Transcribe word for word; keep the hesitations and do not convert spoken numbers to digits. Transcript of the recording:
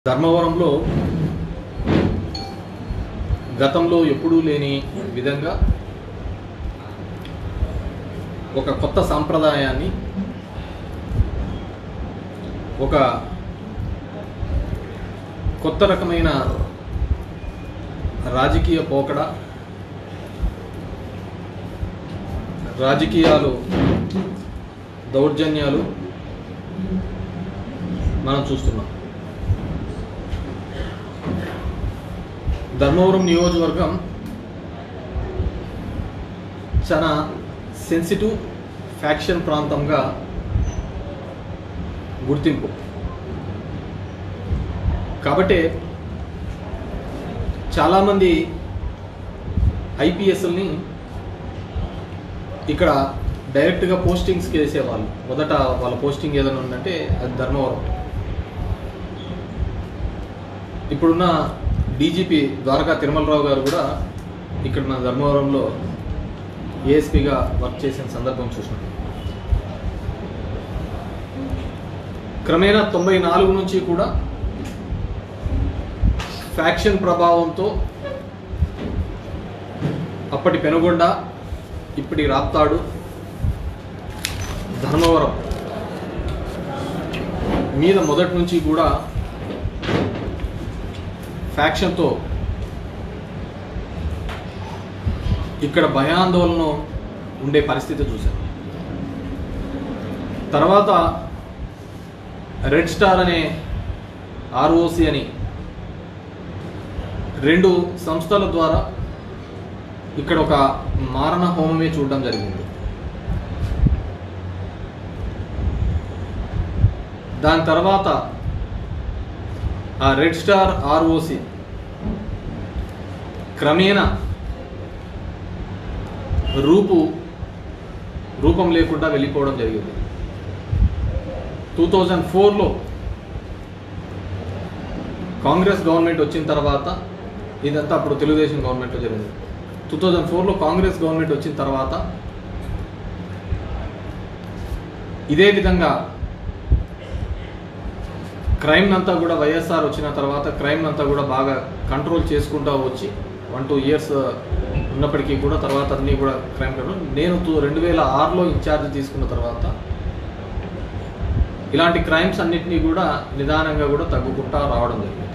ధర్మవరంలో గతంలో ఎప్పుడూ లేని విధంగా ఒక కొత్త సాంప్రదాయాన్ని ఒక కొత్త రకమైన రాజకీయ పోకడ రాజకీయాలు దౌర్జన్యాలు మనం చూస్తున్నాం. ధర్మవరం నియోజకవర్గం చాలా సెన్సిటివ్ ఫ్యాక్షన్ ప్రాంతంగా గుర్తింపు. కాబట్టి చాలామంది ఐపీఎస్ఎల్ని ఇక్కడ డైరెక్ట్గా పోస్టింగ్స్కి వేసేవాళ్ళు. మొదట వాళ్ళ పోస్టింగ్ ఏదైనా ఉందంటే అది ధర్మవరం. ఇప్పుడున్న డీజీపీ ద్వారకా తిరుమలరావు గారు కూడా ఇక్కడ మన ధర్మవరంలో ఏఎస్పీగా వర్క్ చేసిన సందర్భం చూసినాం. క్రమేణా తొంభై నాలుగు నుంచి కూడా ఫ్యాక్షన్ ప్రభావంతో అప్పటి పెనుగొండ, ఇప్పటి రాప్తాడు, ధర్మవరం మీద మొదటి నుంచి కూడా ఫ్యాక్షన్తో ఇక్కడ భయాందోళన ఉండే పరిస్థితి చూశారు. తర్వాత రెడ్ స్టార్ అనే ఆర్ఓసి అని రెండు సంస్థల ద్వారా ఇక్కడ ఒక మారణ హోమమే చూడడం జరిగింది. దాని తర్వాత ఆ రెడ్ స్టార్ ఆర్ఓసి క్రమేణా రూపు రూపం లేకుండా వెళ్ళిపోవడం జరిగింది. టూ థౌజండ్ ఫోర్లో కాంగ్రెస్ గవర్నమెంట్ వచ్చిన తర్వాత, ఇదంతా అప్పుడు తెలుగుదేశం గవర్నమెంట్లో జరిగింది. టూ థౌజండ్ ఫోర్లో కాంగ్రెస్ గవర్నమెంట్ వచ్చిన తర్వాత ఇదే విధంగా క్రైమ్ అంతా కూడా వైఎస్ఆర్ వచ్చిన తర్వాత క్రైమ్ అంతా కూడా బాగా కంట్రోల్ చేసుకుంటూ వచ్చి వన్ టూ ఇయర్స్ ఉన్నప్పటికీ కూడా తర్వాత అన్నీ కూడా క్రైమ్ కంట్రోల్. నేను రెండు వేల ఆరులో ఇన్ఛార్జ్ తీసుకున్న తర్వాత ఇలాంటి క్రైమ్స్ అన్నిటినీ కూడా నిదానంగా కూడా తగ్గుకుంటా రావడం జరిగింది.